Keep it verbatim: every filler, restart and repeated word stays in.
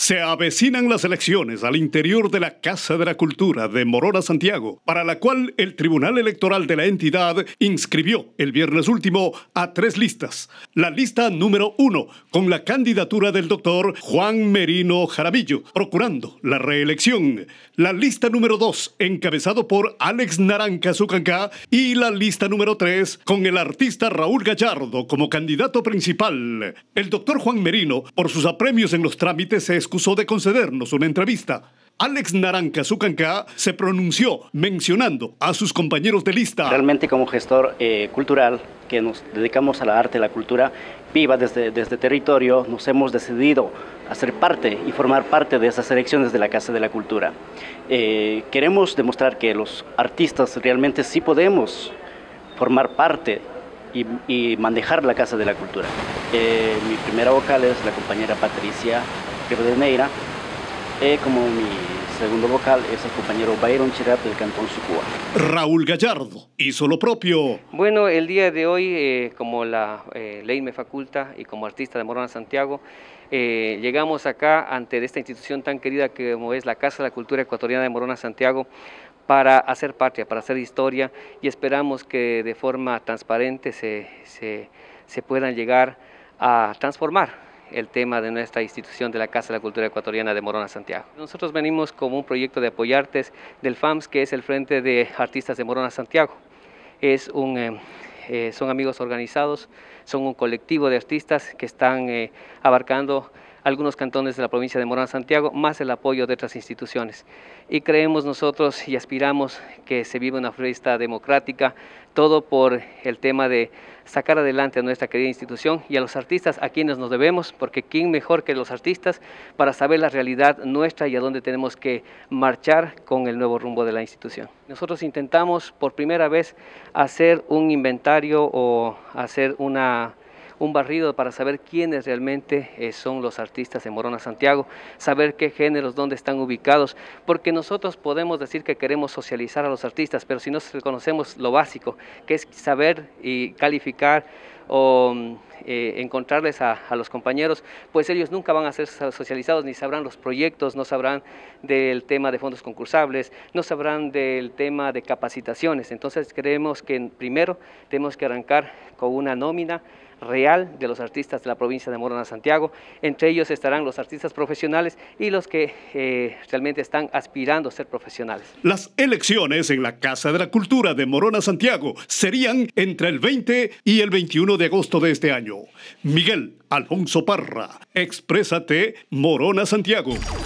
Se avecinan las elecciones al interior de la Casa de la Cultura de Morona, Santiago, para la cual el Tribunal Electoral de la entidad inscribió el viernes último a tres listas. La lista número uno, con la candidatura del doctor Juan Merino Jaramillo, procurando la reelección. La lista número dos, encabezado por Alex Naranca Zucancá, y la lista número tres, con el artista Raúl Gallardo como candidato principal. El doctor Juan Merino, por sus apremios en los trámites, se excusó de concedernos una entrevista. Alex Naranca Zucancá se pronunció mencionando a sus compañeros de lista. Realmente, como gestor eh, cultural que nos dedicamos a la arte y la cultura viva desde, desde territorio, nos hemos decidido hacer parte y formar parte de esas elecciones de la Casa de la Cultura. Eh, queremos demostrar que los artistas realmente sí podemos formar parte y, y manejar la Casa de la Cultura. Eh, mi primera vocal es la compañera Patricia Rivadeneira. Eh, como mi segundo vocal es el compañero Byron Chirap del Cantón Sucúa. Raúl Gallardo hizo lo propio. Bueno, el día de hoy, eh, como la eh, ley me faculta y como artista de Morona, Santiago, eh, llegamos acá ante esta institución tan querida que como es la Casa de la Cultura Ecuatoriana de Morona, Santiago, para hacer patria, para hacer historia, y esperamos que de forma transparente se, se, se puedan llegar a transformar el tema de nuestra institución de la Casa de la Cultura Ecuatoriana de Morona, Santiago. Nosotros venimos como un proyecto de apoyartes del F A M S, que es el Frente de Artistas de Morona, Santiago. Es un, eh, eh, son amigos organizados, son un colectivo de artistas que están eh, abarcando algunos cantones de la provincia de Morona, Santiago, más el apoyo de otras instituciones. Y creemos nosotros y aspiramos que se viva una fiesta democrática, todo por el tema de sacar adelante a nuestra querida institución y a los artistas a quienes nos debemos, porque quién mejor que los artistas para saber la realidad nuestra y a dónde tenemos que marchar con el nuevo rumbo de la institución. Nosotros intentamos por primera vez hacer un inventario o hacer una un barrido para saber quiénes realmente eh, son los artistas de Morona, Santiago, saber qué géneros, dónde están ubicados, porque nosotros podemos decir que queremos socializar a los artistas, pero si no reconocemos lo básico, que es saber y calificar o eh, encontrarles a, a los compañeros, pues ellos nunca van a ser socializados, ni sabrán los proyectos, no sabrán del tema de fondos concursables, no sabrán del tema de capacitaciones. Entonces creemos que primero tenemos que arrancar con una nómina real de los artistas de la provincia de Morona, Santiago. Entre ellos estarán los artistas profesionales y los que eh, realmente están aspirando a ser profesionales. Las elecciones en la Casa de la Cultura de Morona, Santiago serían entre el veinte y el veintiuno de agosto de este año. Miguel Alfonso Parra, Exprésate, Morona, Santiago.